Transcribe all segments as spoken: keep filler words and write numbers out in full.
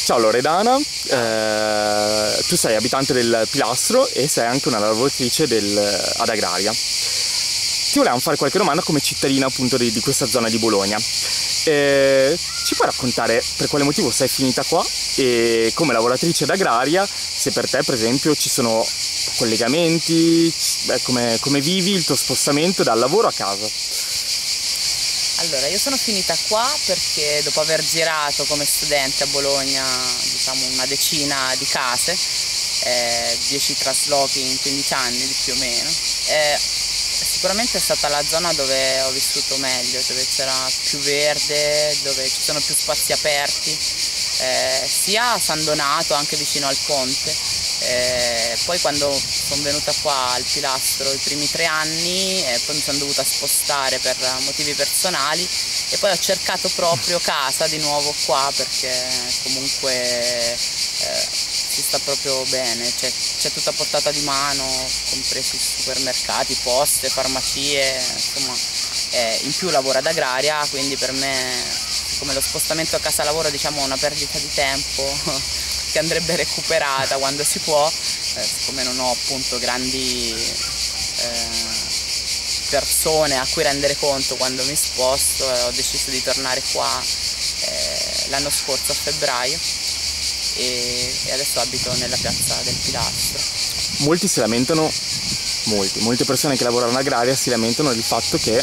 Ciao Loredana, eh, tu sei abitante del Pilastro e sei anche una lavoratrice del, ad Agraria. Ti volevamo fare qualche domanda come cittadina appunto di, di questa zona di Bologna. Eh, ci puoi raccontare per quale motivo sei finita qua e come lavoratrice ad Agraria, se per te per esempio ci sono collegamenti, beh, come, come vivi il tuo spostamento dal lavoro a casa? Allora, io sono finita qua perché dopo aver girato come studente a Bologna, diciamo una decina di case, eh, dieci traslochi in quindici anni di più o meno, eh, sicuramente è stata la zona dove ho vissuto meglio, dove c'era più verde, dove ci sono più spazi aperti, eh, sia a San Donato, anche vicino al ponte. Eh, poi quando sono venuta qua al Pilastro i primi tre anni, eh, poi mi sono dovuta spostare per motivi personali e poi ho cercato proprio casa di nuovo qua perché comunque eh, si sta proprio bene, c'è tutta a portata di mano, compresi supermercati, poste, farmacie, insomma, eh, in più lavoro ad Agraria, quindi per me come lo spostamento a casa lavoro diciamo è una perdita di tempo che andrebbe recuperata quando si può, eh, siccome non ho appunto grandi eh, persone a cui rendere conto quando mi sposto, eh, ho deciso di tornare qua eh, l'anno scorso a febbraio e, e adesso abito nella piazza del Pilastro. Molti si lamentano, molti, molte persone che lavorano in agraria si lamentano del fatto che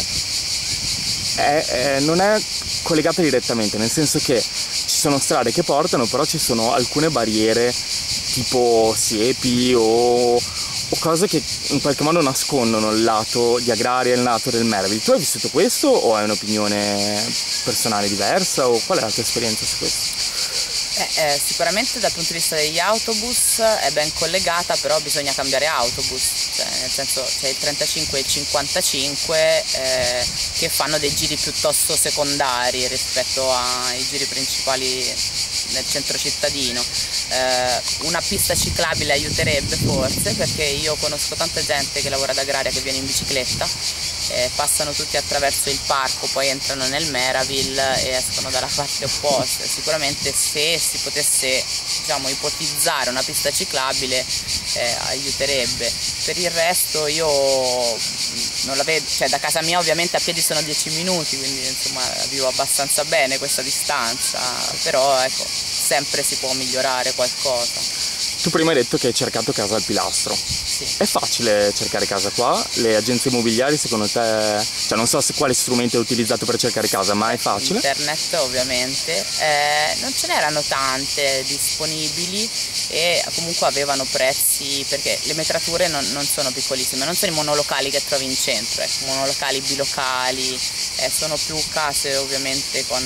è, è, non è collegata direttamente, nel senso che ci sono strade che portano, però ci sono alcune barriere tipo siepi o, o cose che in qualche modo nascondono il lato di Agraria e il lato del Merville. Tu hai vissuto questo o hai un'opinione personale diversa o qual è la tua esperienza su questo? Eh, eh, sicuramente dal punto di vista degli autobus è ben collegata, però bisogna cambiare autobus, cioè, nel senso c'è il trentacinque e il cinquantacinque eh, che fanno dei giri piuttosto secondari rispetto ai giri principali nel centro cittadino. Eh, una pista ciclabile aiuterebbe forse, perché io conosco tanta gente che lavora ad Agraria che viene in bicicletta, eh, passano tutti attraverso il parco, poi entrano nel Meraville e escono dalla parte opposta. Sicuramente se si potesse diciamo ipotizzare una pista ciclabile eh, aiuterebbe. Per il resto io non la vedo, cioè da casa mia ovviamente a piedi sono dieci minuti, quindi insomma vivo abbastanza bene questa distanza, però ecco, sempre si può migliorare qualcosa. Tu prima hai detto che hai cercato casa al Pilastro. Sì. È facile cercare casa qua? Le agenzie immobiliari secondo te, cioè non so se quale strumento hai utilizzato per cercare casa, ma è facile? Internet ovviamente, eh, non ce n'erano tante disponibili e comunque avevano prezzi, perché le metrature non, non sono piccolissime, non sono i monolocali che trovi in centro, ecco, monolocali, bilocali, eh, sono più case ovviamente con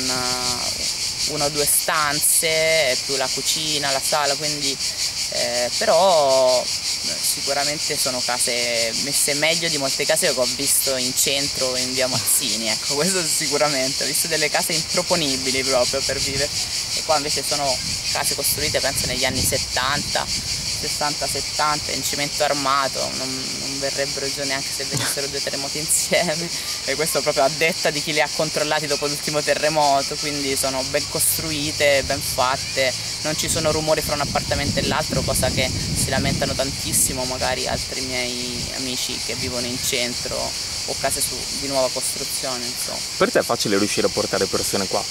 uh, una o due stanze, più la cucina, la sala, quindi eh, però sicuramente sono case messe meglio di molte case che ho visto in centro in via Mazzini, ecco, questo sicuramente, ho visto delle case improponibili proprio per vivere e qua invece sono case costruite penso negli anni settanta, sessanta settanta in cemento armato, non, non verrebbero giù neanche se venissero due terremoti insieme e questo proprio a detta di chi le ha controllati dopo l'ultimo terremoto, quindi sono ben costruite, ben fatte, non ci sono rumori fra un appartamento e l'altro, cosa che si lamentano tantissimo magari altri miei amici che vivono in centro o case su, di nuova costruzione, insomma. Per te è facile riuscire a portare persone qua?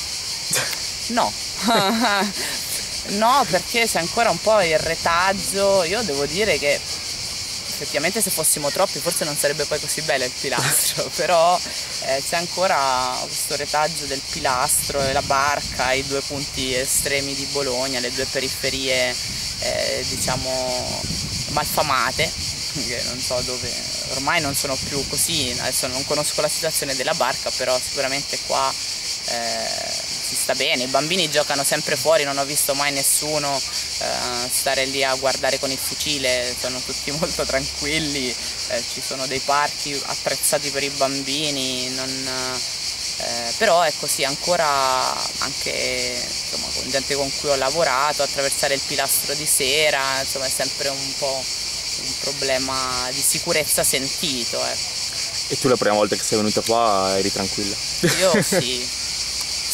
No. No, perché c'è ancora un po' il retaggio, io devo dire che effettivamente se fossimo troppi forse non sarebbe poi così bello il Pilastro, però eh, c'è ancora questo retaggio del Pilastro e la Barca, i due punti estremi di Bologna, le due periferie eh, diciamo malfamate, che non so dove, ormai non sono più così, adesso non conosco la situazione della Barca, però sicuramente qua eh, si sta bene, i bambini giocano sempre fuori, non ho visto mai nessuno eh, stare lì a guardare con il fucile, sono tutti molto tranquilli, eh, ci sono dei parchi attrezzati per i bambini, non, eh, però è così ancora anche insomma, con gente con cui ho lavorato, attraversare il Pilastro di sera, insomma è sempre un po' un problema di sicurezza sentito. Ecco. E tu la prima volta che sei venuta qua eri tranquilla? Io sì.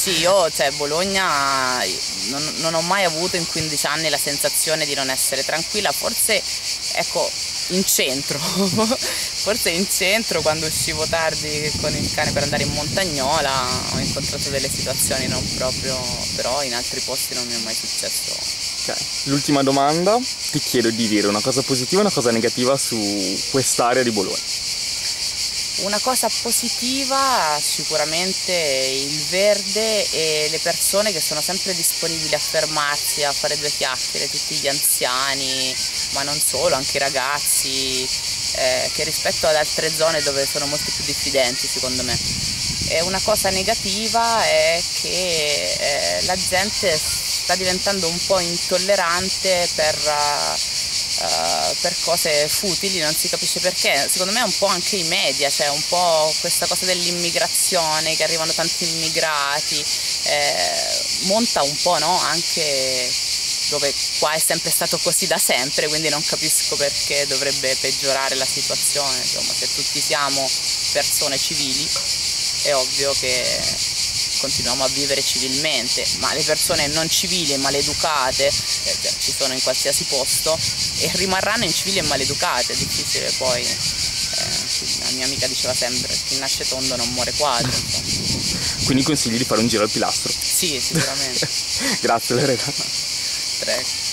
sì, io, cioè, Bologna non, non ho mai avuto in quindici anni la sensazione di non essere tranquilla, forse, ecco, in centro, forse in centro quando uscivo tardi con il cane per andare in montagnola ho incontrato delle situazioni non proprio, però in altri posti non mi è mai successo. Ok, l'ultima domanda, ti chiedo di dire una cosa positiva e una cosa negativa su quest'area di Bologna. Una cosa positiva sicuramente il verde e le persone che sono sempre disponibili a fermarsi, a fare due chiacchiere, tutti gli anziani, ma non solo, anche i ragazzi, eh, che rispetto ad altre zone dove sono molto più diffidenti secondo me. E una cosa negativa è che eh, la gente sta diventando un po' intollerante per... Uh, Uh, per cose futili, non si capisce perché. Secondo me è un po' anche i media, cioè un po' questa cosa dell'immigrazione, che arrivano tanti immigrati, eh, monta un po', no? Anche dove qua è sempre stato così da sempre, quindi non capisco perché dovrebbe peggiorare la situazione. Insomma, se tutti siamo persone civili è ovvio che continuiamo a vivere civilmente, ma le persone non civili e maleducate eh, cioè, ci sono in qualsiasi posto e rimarranno incivili e maleducate. È difficile poi, eh, la mia amica diceva sempre, chi nasce tondo non muore quadro. Insomma. Quindi consigli di fare un giro al Pilastro? Sì, sicuramente. Grazie Lorena. Prego.